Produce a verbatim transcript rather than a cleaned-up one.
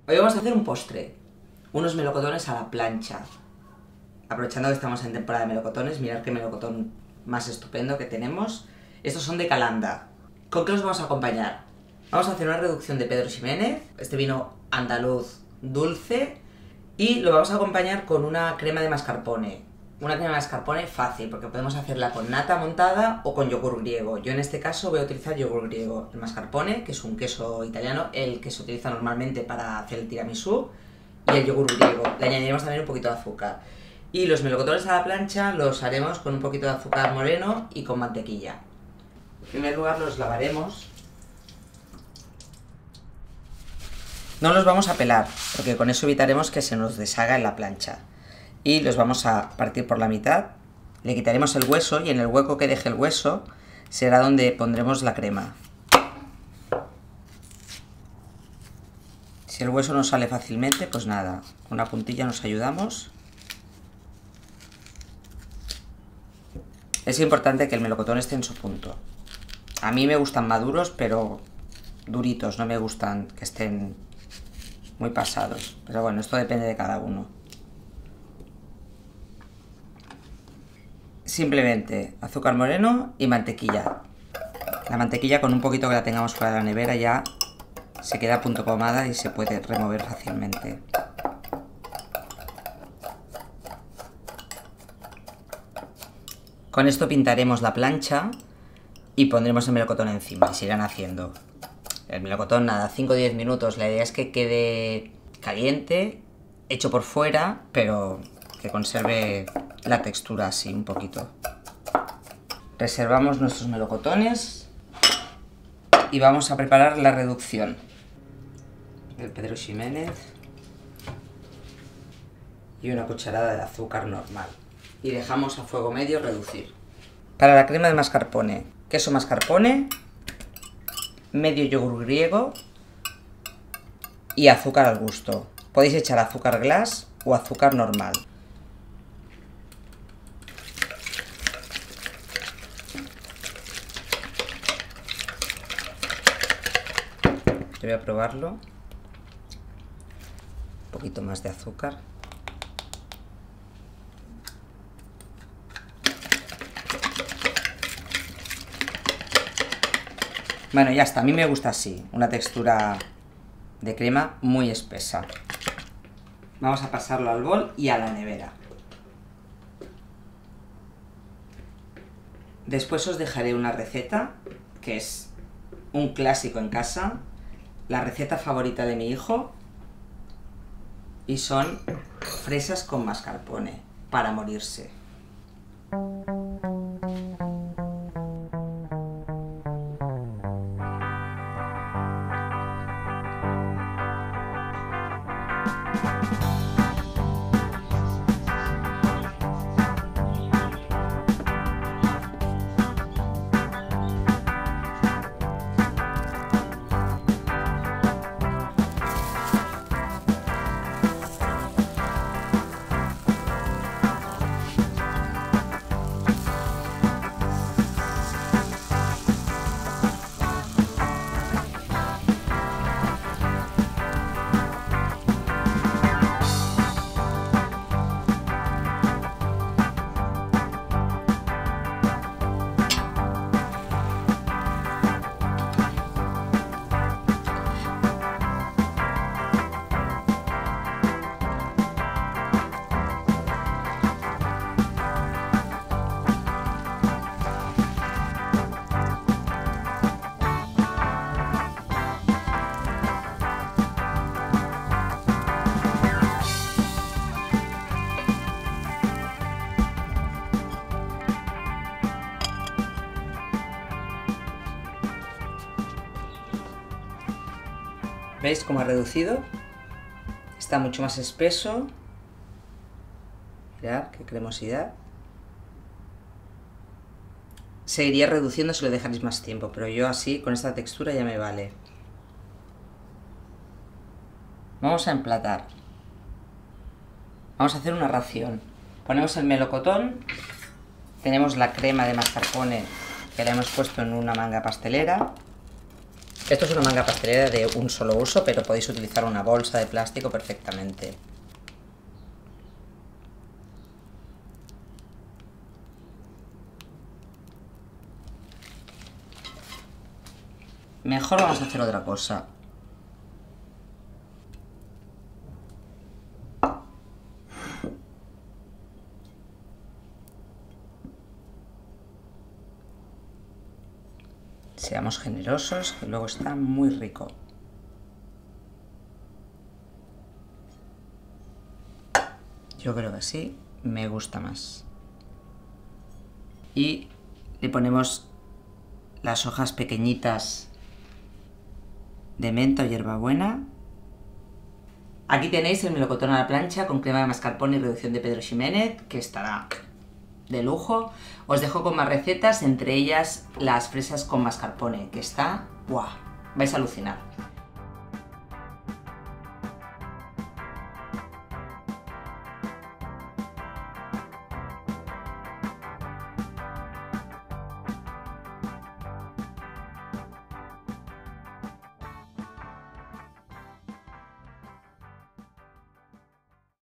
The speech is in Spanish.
Hoy vamos a hacer un postre, unos melocotones a la plancha. Aprovechando que estamos en temporada de melocotones, mirad qué melocotón más estupendo que tenemos. Estos son de Calanda. ¿Con qué los vamos a acompañar? Vamos a hacer una reducción de Pedro Ximénez, este vino andaluz dulce, y lo vamos a acompañar con una crema de mascarpone. Una crema de mascarpone fácil, porque podemos hacerla con nata montada o con yogur griego. Yo en este caso voy a utilizar yogur griego. El mascarpone, que es un queso italiano, el que se utiliza normalmente para hacer el tiramisú, y el yogur griego. Le añadiremos también un poquito de azúcar. Y los melocotones a la plancha los haremos con un poquito de azúcar moreno y con mantequilla. En primer lugar los lavaremos. No los vamos a pelar, porque con eso evitaremos que se nos deshaga en la plancha. Y los vamos a partir por la mitad. Le quitaremos el hueso y en el hueco que deje el hueso será donde pondremos la crema. Si el hueso no sale fácilmente, pues nada, con una puntilla nos ayudamos. Es importante que el melocotón esté en su punto. A mí me gustan maduros, pero duritos, no me gustan que estén muy pasados. Pero bueno, esto depende de cada uno. Simplemente azúcar moreno y mantequilla. La mantequilla, con un poquito que la tengamos fuera de la nevera, ya se queda a punto pomada y se puede remover fácilmente. Con esto pintaremos la plancha y pondremos el melocotón encima y se irán haciendo. El melocotón, nada, cinco o diez minutos. La idea es que quede caliente, hecho por fuera, pero que conserve la textura así un poquito. Reservamos nuestros melocotones y vamos a preparar la reducción del Pedro Ximénez y una cucharada de azúcar normal. Y dejamos a fuego medio reducir. Para la crema de mascarpone, queso mascarpone, medio yogur griego y azúcar al gusto. Podéis echar azúcar glass o azúcar normal. Yo voy a probarlo. Un poquito más de azúcar. Bueno, ya está, a mí me gusta así, una textura de crema muy espesa. Vamos a pasarlo al bol y a la nevera. Después os dejaré una receta, que es un clásico en casa, la receta favorita de mi hijo, y son fresas con mascarpone, para morirse. ¿Veis cómo ha reducido? Está mucho más espeso. Mirad qué cremosidad. Seguiría reduciendo si lo dejáis más tiempo, pero yo así, con esta textura, ya me vale. Vamos a emplatar. Vamos a hacer una ración. Ponemos el melocotón. Tenemos la crema de mascarpone que la hemos puesto en una manga pastelera. Esto es una manga pastelera de un solo uso, pero podéis utilizar una bolsa de plástico perfectamente. Mejor vamos a hacer otra cosa. Seamos generosos, que luego está muy rico. Yo creo que así me gusta más. Y le ponemos las hojas pequeñitas de menta o hierbabuena. Aquí tenéis el melocotón a la plancha con crema de mascarpone y reducción de Pedro Ximénez, que estará de lujo. Os dejo con más recetas, entre ellas las fresas con mascarpone, que está ¡buah! Vais a alucinar.